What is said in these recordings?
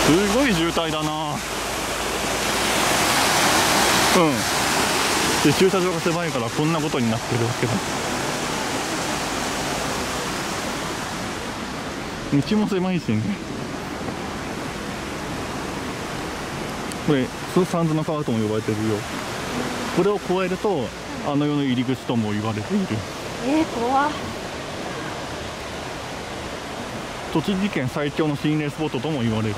すごい渋滞だな。で駐車場が狭いからこんなことになってるわけだ。道も狭いしね。これ三途の川とも呼ばれてるよ。これを越えるとあの世の入り口とも言われている。 怖っ。 栃木県最強の心霊スポットとも言われる。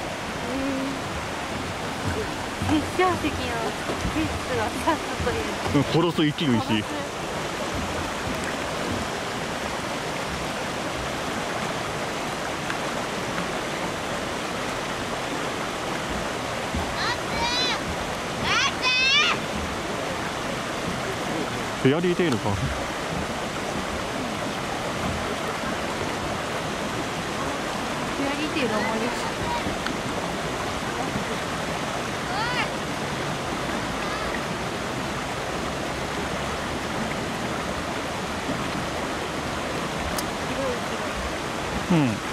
殺生石の物質が刺すという。 殺す生きる石。フェアリーテイルか。 フェアリーテイル思い出した。 うん。